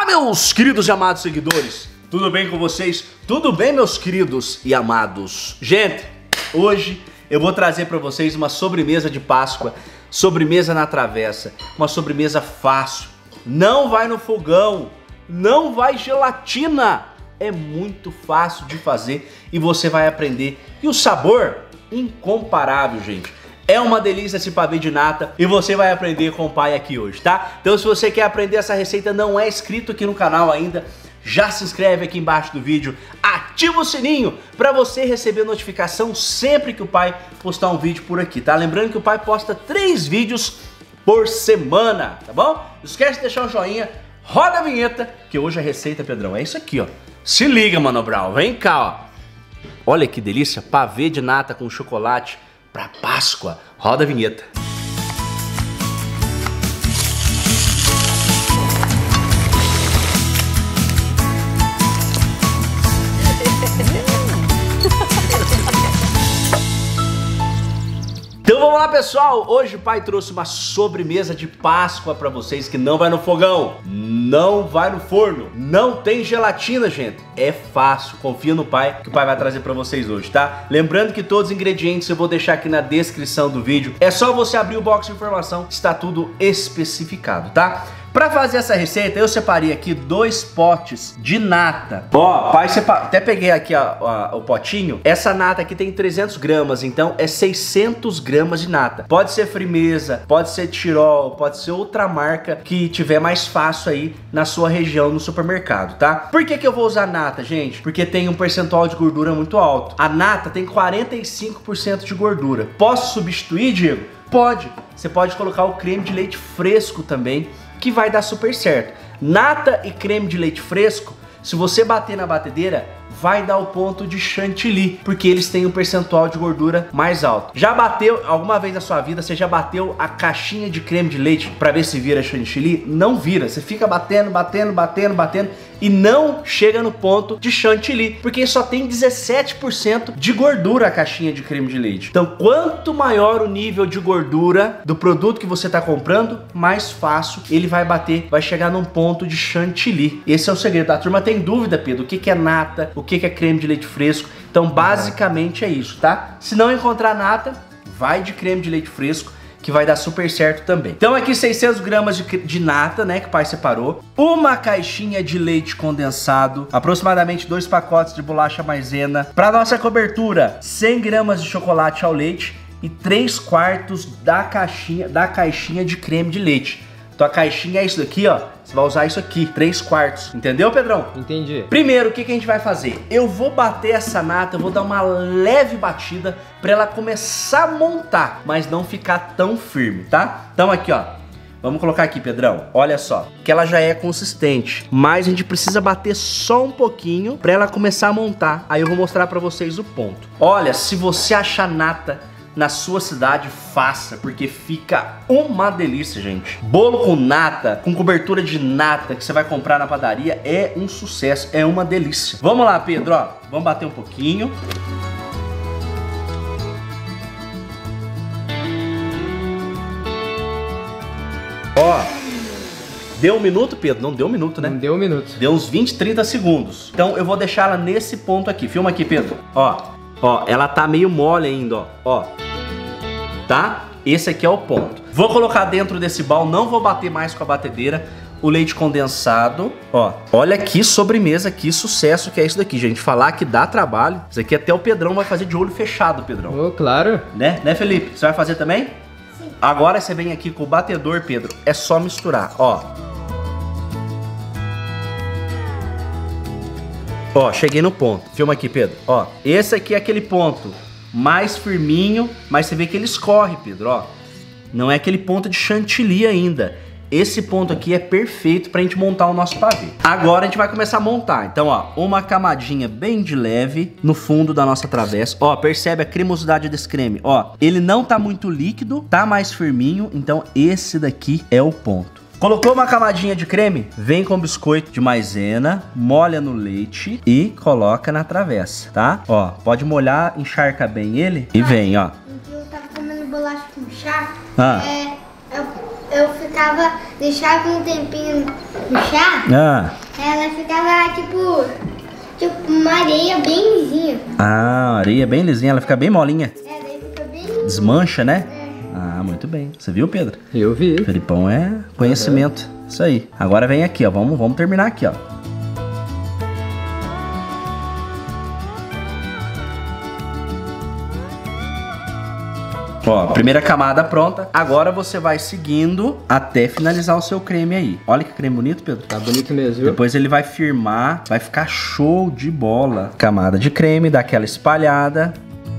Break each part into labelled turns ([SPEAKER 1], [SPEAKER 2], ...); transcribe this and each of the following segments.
[SPEAKER 1] Meus queridos e amados seguidores, tudo bem com vocês? Tudo bem, meus queridos e amados? Gente, hoje eu vou trazer para vocês uma sobremesa de Páscoa, sobremesa na travessa, uma sobremesa fácil, não vai no fogão, não vai gelatina, é muito fácil de fazer e você vai aprender. E o sabor, incomparável, gente. É uma delícia esse pavê de nata e você vai aprender com o pai aqui hoje, tá? Então se você quer aprender essa receita, não é inscrito aqui no canal ainda, já se inscreve aqui embaixo do vídeo, ativa o sininho para você receber notificação sempre que o pai postar um vídeo por aqui, tá? Lembrando que o pai posta 3 vídeos por semana, tá bom? Não esquece de deixar um joinha, roda a vinheta, que hoje a receita, Pedrão, é isso aqui, ó. Se liga, Mano Brown, vem cá, ó. Olha que delícia, pavê de nata com chocolate pra Páscoa. Roda a vinheta. Então vamos lá, pessoal, hoje o pai trouxe uma sobremesa de Páscoa pra vocês que não vai no fogão, não vai no forno, não tem gelatina, gente, é fácil, confia no pai que o pai vai trazer pra vocês hoje, tá? Lembrando que todos os ingredientes eu vou deixar aqui na descrição do vídeo, é só você abrir o box de informação, está tudo especificado, tá? Pra fazer essa receita, eu separei aqui 2 potes de nata. Ó, pai, até peguei aqui o potinho. Essa nata aqui tem 300 gramas, então é 600 gramas de nata. Pode ser Frimeza, pode ser Tirol, pode ser outra marca que tiver mais fácil aí na sua região, no supermercado, tá? Por que eu vou usar nata, gente? Porque tem um percentual de gordura muito alto. A nata tem 45% de gordura. Posso substituir, Diego? Pode. Você pode colocar o creme de leite fresco também, que vai dar super certo. Nata e creme de leite fresco, se você bater na batedeira, vai dar o ponto de chantilly, porque eles têm um percentual de gordura mais alto. Já bateu alguma vez na sua vida, você já bateu a caixinha de creme de leite para ver se vira chantilly? Não vira, você fica batendo e não chega no ponto de chantilly, porque só tem 17% de gordura a caixinha de creme de leite. Então, quanto maior o nível de gordura do produto que você está comprando, mais fácil ele vai bater, vai chegar num ponto de chantilly. Esse é o segredo. A turma tem dúvida, Pedro, o que é nata, o que é creme de leite fresco. Então, basicamente é isso, tá? Se não encontrar nata, vai de creme de leite fresco, que vai dar super certo também. Então aqui 600 gramas de nata, né, que o pai separou. Uma caixinha de leite condensado. Aproximadamente 2 pacotes de bolacha maisena. Para nossa cobertura, 100 gramas de chocolate ao leite. E 3/4 da caixinha de creme de leite. Então a caixinha é isso daqui, ó. Você vai usar isso aqui, 3/4. Entendeu, Pedrão? Entendi. Primeiro, o que a gente vai fazer? Eu vou bater essa nata, eu vou dar uma leve batida pra ela começar a montar, mas não ficar tão firme, tá? Então aqui, ó. Vamos colocar aqui, Pedrão. Olha só, que ela já é consistente, mas a gente precisa bater só um pouquinho pra ela começar a montar. Aí eu vou mostrar pra vocês o ponto. Olha, se você achar nata na sua cidade, faça, porque fica uma delícia, gente. Bolo com nata, com cobertura de nata que você vai comprar na padaria é um sucesso, é uma delícia. Vamos lá, Pedro, ó. Vamos bater um pouquinho. Ó, deu 1 minuto, Pedro? Não deu 1 minuto, né? Não deu 1 minuto. Deu uns 20, 30 segundos. Então eu vou deixar ela nesse ponto aqui. Filma aqui, Pedro. Ó, ela tá meio mole ainda, ó. Tá? Esse aqui é o ponto. Vou colocar dentro desse baú, não vou bater mais com a batedeira, o leite condensado, ó. Olha que sobremesa, que sucesso que é isso daqui, gente. Falar que dá trabalho. Isso aqui até o Pedrão vai fazer de olho fechado, Pedrão. Oh, claro. Né, Felipe? Você vai fazer também? Sim. Agora você vem aqui com o batedor, Pedro. É só misturar, ó. Ó, cheguei no ponto. Filma aqui, Pedro. Ó, esse aqui é aquele ponto mais firminho, mas você vê que ele escorre, Pedro, ó. Não é aquele ponto de chantilly ainda. Esse ponto aqui é perfeito pra gente montar o nosso pavê. Agora a gente vai começar a montar. Então, ó, uma camadinha bem de leve no fundo da nossa travessa. Ó, percebe a cremosidade desse creme? Ó, ele não tá muito líquido, tá mais firminho. Então, esse daqui é o ponto. Colocou uma camadinha de creme? Vem com biscoito de maisena, molha no leite e coloca na travessa, tá? Ó, pode molhar, encharca bem ele e vem, ó.
[SPEAKER 2] Eu tava comendo bolacha com chá, eu ficava deixava um tempinho no chá, ela ficava tipo uma areia bem lisinha.
[SPEAKER 1] Ah, areia bem lisinha, ela fica bem molinha.
[SPEAKER 2] É, daí fica bem lisinha.
[SPEAKER 1] Desmancha, né? Ah, muito bem. Você viu, Pedro?
[SPEAKER 3] Eu vi.
[SPEAKER 1] Felipão é conhecimento. Isso aí. Agora vem aqui, ó. Vamos terminar aqui, ó. Ó, primeira camada pronta. Agora você vai seguindo até finalizar o seu creme aí. Olha que creme bonito, Pedro.
[SPEAKER 3] Tá bonito mesmo, viu?
[SPEAKER 1] Depois ele vai firmar, vai ficar show de bola. Camada de creme, dá aquela espalhada.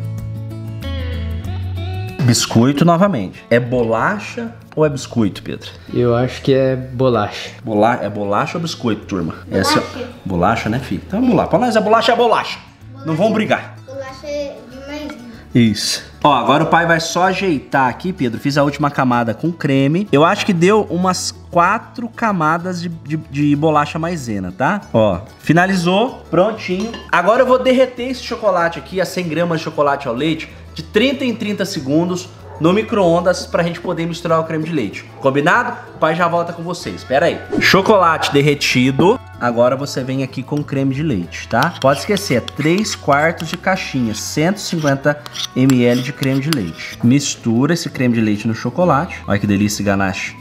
[SPEAKER 1] Biscoito novamente. É bolacha ou é biscoito, Pedro?
[SPEAKER 3] Eu acho que é bolacha.
[SPEAKER 1] É bolacha ou biscoito, turma?
[SPEAKER 2] Bolacha.
[SPEAKER 1] Bolacha, né, filho? Então vamos lá. Pra nós é bolacha. Não vão brigar.
[SPEAKER 2] Bolacha de maisena.
[SPEAKER 1] Isso. Ó, agora o pai vai só ajeitar aqui, Pedro. Fiz a última camada com creme. Eu acho que deu umas 4 camadas de bolacha maisena, tá? Ó, finalizou, prontinho. Agora eu vou derreter esse chocolate aqui, a 100 gramas de chocolate ao leite, de 30 em 30 segundos no micro-ondas pra gente poder misturar o creme de leite. Combinado? O pai já volta com vocês. Espera aí. Chocolate derretido. Agora você vem aqui com creme de leite, tá? Pode esquecer, é 3/4 de caixinha, 150 ml de creme de leite. Mistura esse creme de leite no chocolate. Olha que delícia, ganache.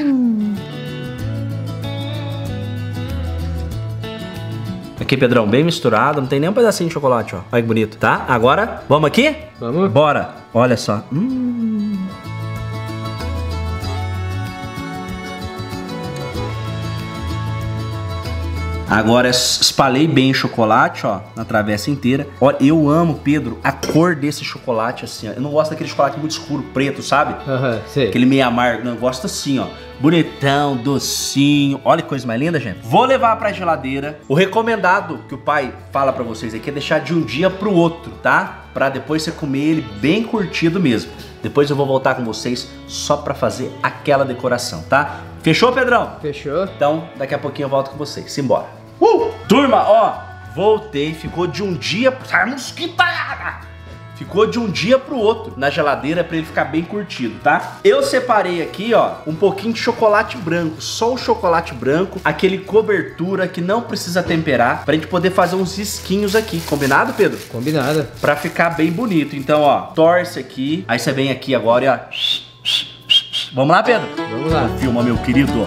[SPEAKER 1] Aqui, Pedrão, bem misturado. Não tem nem um pedacinho de chocolate, ó. Olha que bonito, tá? Agora, vamos aqui?
[SPEAKER 3] Vamos.
[SPEAKER 1] Bora. Olha só. Agora espalhei bem o chocolate, ó, na travessa inteira. Olha, eu amo, Pedro, a cor desse chocolate assim, ó. Eu não gosto daquele chocolate muito escuro, preto, sabe?
[SPEAKER 3] Sei.
[SPEAKER 1] Aquele meio amargo. Não, eu gosto assim, ó. Bonitão, docinho. Olha que coisa mais linda, gente. Vou levar pra geladeira. O recomendado que o pai fala pra vocês aqui é deixar de um dia pro outro, tá? Pra depois você comer ele bem curtido mesmo. Depois eu vou voltar com vocês só pra fazer aquela decoração, tá? Fechou, Pedrão?
[SPEAKER 3] Fechou.
[SPEAKER 1] Então, daqui a pouquinho eu volto com vocês. Simbora. Turma, ó, voltei. Ficou de um dia... Ficou de um dia pro outro na geladeira pra ele ficar bem curtido, tá? Eu separei aqui, ó, um pouquinho de chocolate branco. Só o chocolate branco, aquele cobertura que não precisa temperar, pra gente poder fazer uns risquinhos aqui. Combinado, Pedro?
[SPEAKER 3] Combinado.
[SPEAKER 1] Pra ficar bem bonito. Então, ó, torce aqui. Aí você vem aqui agora e ó... Vamos lá, Pedro?
[SPEAKER 3] Vamos lá.
[SPEAKER 1] Filma, meu querido.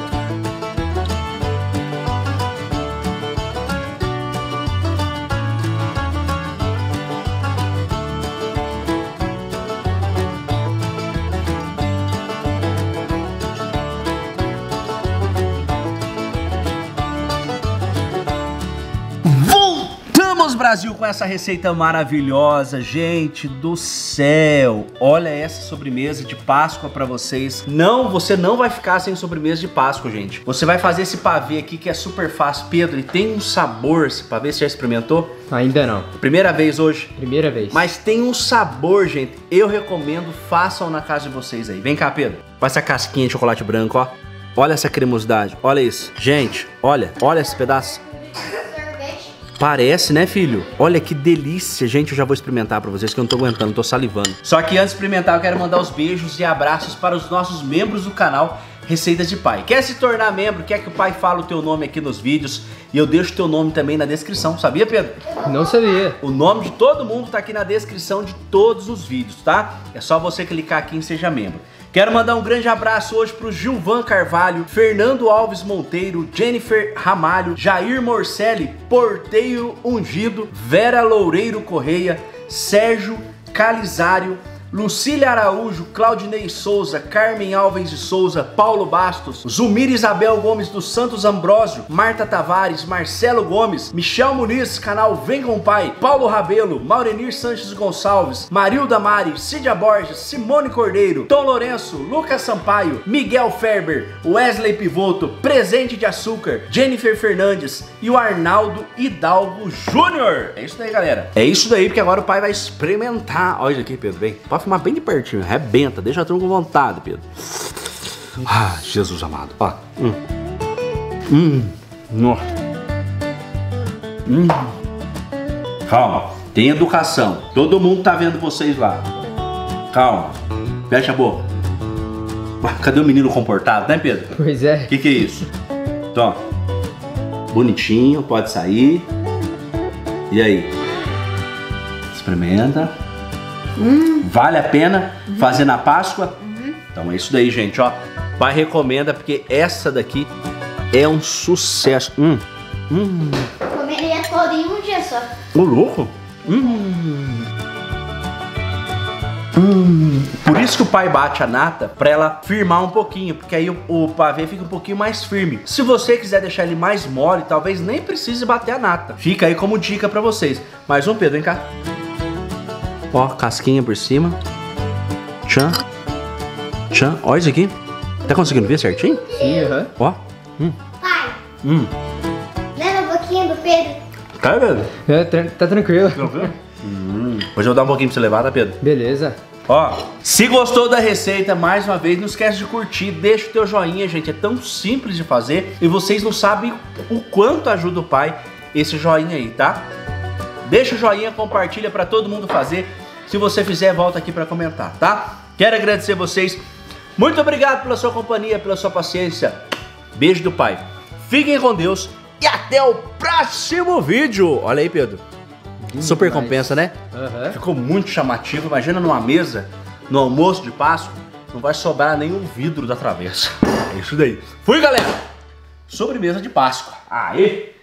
[SPEAKER 1] Brasil com essa receita maravilhosa, gente do céu. Olha essa sobremesa de Páscoa pra vocês. Não, você não vai ficar sem sobremesa de Páscoa, gente. Você vai fazer esse pavê aqui que é super fácil. Pedro, e tem um sabor esse pavê, você já experimentou?
[SPEAKER 3] Ainda não.
[SPEAKER 1] Primeira vez hoje?
[SPEAKER 3] Primeira vez.
[SPEAKER 1] Mas tem um sabor, gente. Eu recomendo, façam na casa de vocês aí. Vem cá, Pedro. Olha essa casquinha de chocolate branco, ó. Olha essa cremosidade. Olha isso. Gente, olha esse pedaço. Parece, né, filho? Olha que delícia, gente. Eu já vou experimentar pra vocês que eu não tô aguentando, tô salivando. Só que antes de experimentar, eu quero mandar os beijos e abraços para os nossos membros do canal Receitas de Pai. Quer se tornar membro? Quer que o pai fale o teu nome aqui nos vídeos? E eu deixo o teu nome também na descrição. Sabia, Pedro?
[SPEAKER 3] Não sabia.
[SPEAKER 1] O nome de todo mundo tá aqui na descrição de todos os vídeos, tá? É só você clicar aqui em Seja Membro. Quero mandar um grande abraço hoje pro Gilvan Carvalho, Fernando Alves Monteiro, Jennifer Ramalho, Jair Morcelli, Porteiro Ungido, Vera Loureiro Correia, Sérgio Calizário, Lucília Araújo, Claudinei Souza, Carmen Alves de Souza, Paulo Bastos, Zumir Isabel Gomes dos Santos Ambrósio, Marta Tavares, Marcelo Gomes, Michel Muniz, canal Vem Com Pai, Paulo Rabelo, Maurenir Sanches Gonçalves, Marilda Mari, Cídia Borges, Simone Cordeiro, Tom Lourenço, Lucas Sampaio, Miguel Ferber, Wesley Pivoto, Presente de Açúcar, Jennifer Fernandes e o Arnaldo Hidalgo Júnior. É isso daí, galera. É isso daí, porque agora o pai vai experimentar. Olha isso aqui, Pedro, vem. Pode filmar bem de pertinho, arrebenta, deixa a turma com vontade, Pedro. Ah, Jesus amado. Ó. Calma, tem educação. Todo mundo tá vendo vocês lá. Calma, fecha a boca. Cadê o menino comportado, né, Pedro?
[SPEAKER 3] Pois é.
[SPEAKER 1] O que é isso? Então, bonitinho, pode sair. E aí? Experimenta. Vale a pena fazer na Páscoa? Então é isso daí, gente, ó. Pai recomenda porque essa daqui é um sucesso.
[SPEAKER 2] Comeria todo em um dia só.
[SPEAKER 1] Ô, louco? Por isso que o pai bate a nata, pra ela firmar um pouquinho, porque aí o pavê fica um pouquinho mais firme. Se você quiser deixar ele mais mole, talvez nem precise bater a nata. Fica aí como dica pra vocês. Mais um, Pedro, vem cá. Ó, casquinha por cima. Tchan. Tchan. Ó isso aqui. Tá conseguindo ver certinho?
[SPEAKER 3] Sim, aham.
[SPEAKER 1] Ó.
[SPEAKER 2] Pai, leva a boquinha do Pedro.
[SPEAKER 1] Tá, Pedro?
[SPEAKER 3] Tá tranquilo.
[SPEAKER 1] Hoje eu vou dar um pouquinho pra você levar, tá, Pedro?
[SPEAKER 3] Beleza.
[SPEAKER 1] Ó, se gostou da receita, mais uma vez, não esquece de curtir, deixa o teu joinha, gente, é tão simples de fazer e vocês não sabem o quanto ajuda o pai esse joinha aí, tá? Deixa o joinha, compartilha pra todo mundo fazer, se você fizer, volta aqui pra comentar, tá? Quero agradecer vocês, muito obrigado pela sua companhia, pela sua paciência, beijo do pai, fiquem com Deus e até o próximo vídeo. Olha aí, Pedro. Super compensa, né? Ficou muito chamativo. Imagina numa mesa, no almoço de Páscoa, não vai sobrar nenhum vidro da travessa. É isso daí. Fui, galera! Sobremesa de Páscoa. Aê!